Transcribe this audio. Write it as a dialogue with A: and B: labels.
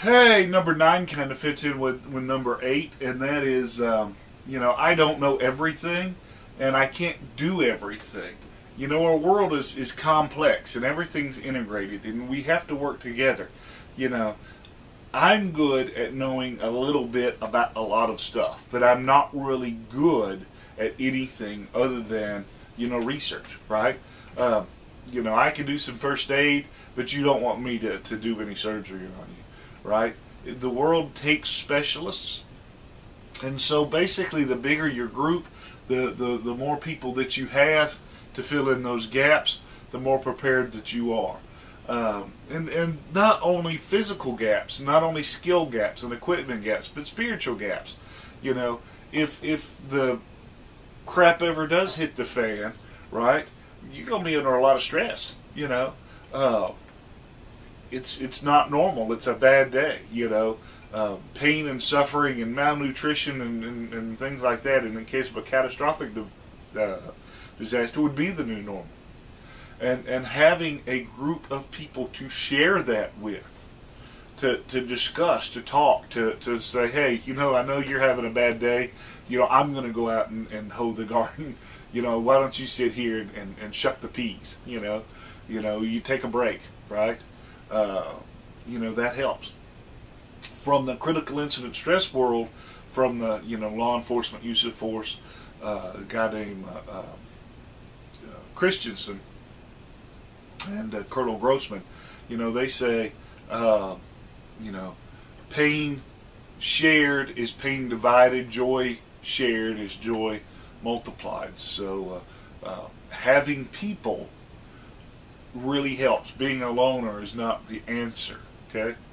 A: Hey, number 9 kind of fits in with number 8, and that is, I don't know everything, and I can't do everything. Our world is complex, and everything's integrated, and we have to work together. You know, I'm good at knowing a little bit about a lot of stuff, but I'm not really good at anything other than, research, right? I can do some first aid, but you don't want me to do any surgery on you, right? The world takes specialists, and so basically the bigger your group, the more people that you have to fill in those gaps, the more prepared that you are. And not only physical gaps, not only skill gaps and equipment gaps, but spiritual gaps. If the crap ever does hit the fan, right, you're going to be under a lot of stress. It's not normal. It's a bad day. Pain and suffering and malnutrition and things like that, in the case of a catastrophic disaster, would be the new normal. And having a group of people to share that with, to discuss, to talk, to say, hey, I know you're having a bad day. I'm going to go out and hoe the garden. Why don't you sit here and shuck the peas? You take a break, right? That helps. From the critical incident stress world, from the law enforcement use of force, a guy named Christensen and Colonel Grossman, they say, pain shared is pain divided, joy shared is joy multiplied. So having people really helps. Being a loner is not the answer. Okay.